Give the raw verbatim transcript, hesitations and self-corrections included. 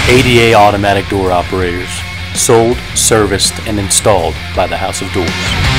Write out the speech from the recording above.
A D A automatic door operators, sold, serviced, and installed by the House of Doors.